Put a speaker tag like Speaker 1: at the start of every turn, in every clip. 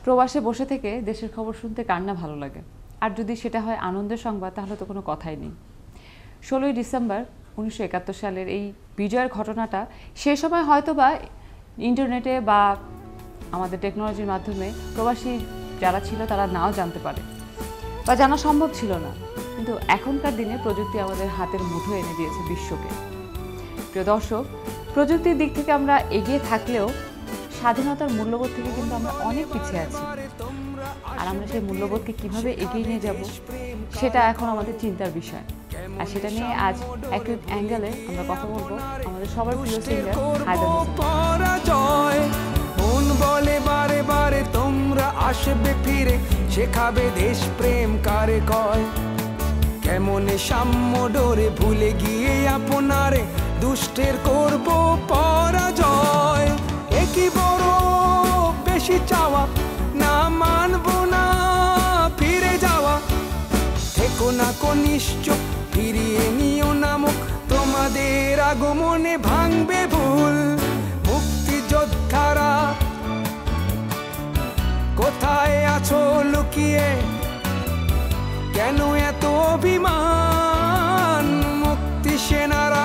Speaker 1: প্রবাসে বসে থেকে দেশের খবর শুনতে কার না ভালো লাগে, আর যদি সেটা হয় আনন্দের সংবাদ তাহলে তো কোনো কথাই নেই। 16ই ডিসেম্বর 1971 সালের এই বিজয়ের ঘটনাটা সে সময় হয়তো বা ইন্টারনেটে বা আমাদের টেকনোলজির মাধ্যমে প্রবাসী যারা ছিল তারা নাও জানতে পারে বা জানা সম্ভব ছিল না, কিন্তু এখনকার দিনে প্রযুক্তি আমাদের হাতের মুঠোয় এনে দিয়েছে বিশ্বকে। প্রিয় দর্শক, প্রযুক্তির দিক থেকে আমরা এগিয়ে থাকলেও স্বাধীনতার মূল্যবোধ থেকে কিন্তু আমরা অনেক পিছিয়ে আছি, আর আমরা সেই মূল্যবোধকে কিভাবে এগিয়ে নিয়ে যাব সেটা এখন আমাদের চিন্তার বিষয়। আর সেটা নিয়ে আজ অ্যাকিউট অ্যাঙ্গেলে আমরা কথা বলবো আমাদের সবার প্রিয় সিঙ্গার হায়দার হোসেন।
Speaker 2: মন বলে বারে বারে তোমরা আসবে ফিরে, শেখাবে দেশ প্রেম কারে কয়, কেমনে সাম্য ডোরে ভুলে গিয়ে আপনারে দুষ্টের করব পরাজয়। একই বড় বেশি চাওয়া, না মানবো না ফিরে যাওয়া, থেকো না কনিষ্ঠ ফিরিয়ে নিও না মুখ, তোমাদের আগমনে ভাঙবে ভুল। মুক্তিযোদ্ধারা কোথায় আছো লুকিয়ে, কেন এত অভিমান? মুক্তি সেনারা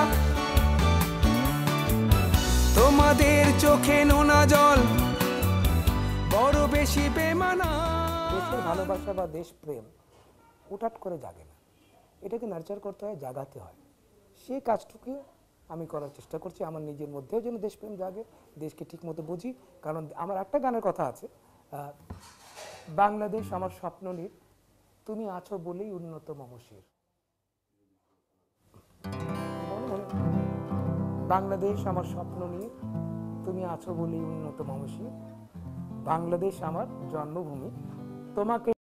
Speaker 2: তোমাদের চোখে নোনা জল, বড় বেশি বেমানা।
Speaker 3: দেশের ভালোবাসা বা দেশপ্রেম হুটহাট করে জাগে না, এটাকে নার্চার করতে হয়, জাগাতে হয়। সেই কাজটুকু আমি করার চেষ্টা করছি, আমার নিজের মধ্যেও যেন দেশপ্রেম জাগে, দেশকে ঠিকমতো বুঝি। কারণ আমার একটা গানের কথা আছে, বাংলাদেশ আমার স্বপ্ননীর, তুমি আছো বলেই উন্নত মমশির। বাংলাদেশ আমার স্বপ্ননীর, তুমি আছো বলেই উন্নত মমশির। বাংলাদেশ আমার জন্মভূমি, তোমাকে